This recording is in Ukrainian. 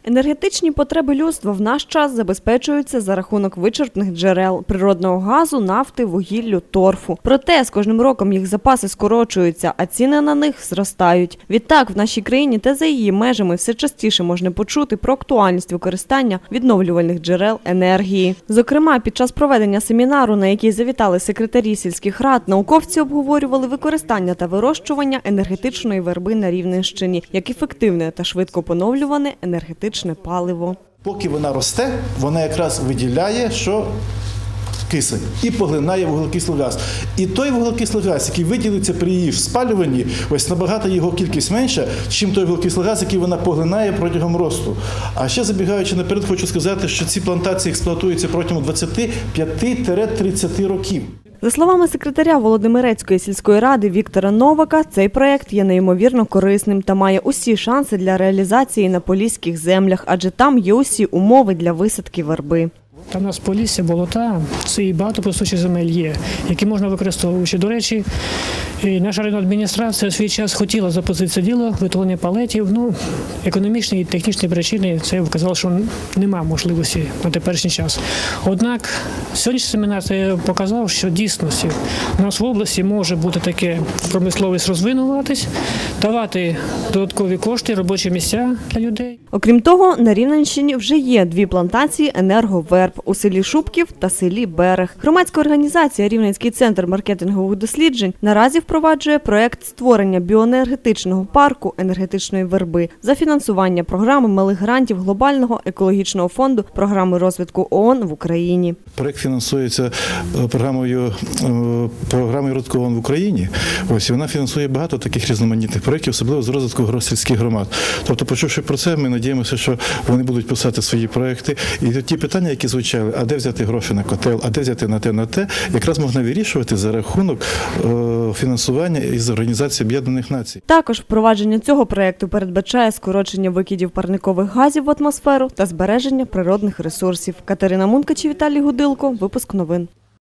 Енергетичні потреби людства в наш час забезпечуються за рахунок вичерпних джерел – природного газу, нафти, вугіллю, торфу. Проте з кожним роком їх запаси скорочуються, а ціни на них зростають. Відтак в нашій країні та за її межами все частіше можна почути про актуальність використання відновлювальних джерел енергії. Зокрема, під час проведення семінару, на який завітали секретарі сільських рад, науковці обговорювали використання та вирощування енергетичної верби на Рівненщині як ефективне та швидко поновлюване енергетичне паливо. Поки вона росте, вона якраз виділяє, що кисень і поглинає вуглекислий газ. І той вуглекислий газ, який виділиться при її спалюванні, ось набагато його кількість менша, ніж той вуглекислий газ, який вона поглинає протягом росту. А ще забігаючи наперед, хочу сказати, що ці плантації експлуатуються протягом 25-30 років. За словами секретаря Володимирецької сільської ради Віктора Новака, цей проєкт є неймовірно корисним та має усі шанси для реалізації на поліських землях, адже там є усі умови для висадки верби. Там у нас полісся, болота, це і багато пустучих земель є, які можна використовувати. До речі, наша районна адміністрація у свій час хотіла запустити це діло, виготовлення палетів. Економічні і технічні причини це вказало, що немає можливості на теперішній час. Однак сьогоднішній семінар це показав, що дійсності у нас в області може бути таке промисловість розвинуватись, давати додаткові кошти, робочі місця для людей. Окрім того, на Рівненщині вже є 2 плантації енерговерб у селі Шубків та селі Берег. Громадська організація «Рівненський центр маркетингових досліджень» наразі впроваджує проєкт створення біоенергетичного парку енергетичної верби за фінансування програми малих грантів Глобального екологічного фонду програми розвитку ООН в Україні. Проєкт фінансується програмою розвитку ООН в Україні. Ось вона фінансує багато таких різноманітних проєктів, особливо з розвитку сільських громад. Тобто, почувши про це, ми надіємося, що вони будуть писати свої проєкти. І ті питання, які звучали, а де взяти гроші на котел, а де взяти на те, якраз можна вирішувати за рахунок фінансування із Організації Об'єднаних Націй. Також впровадження цього проєкту передбачає скорочення викидів парникових газів в атмосферу та збереження природних ресурсів. Катерина Мункач, Віталій Гудилко. Випуск новин.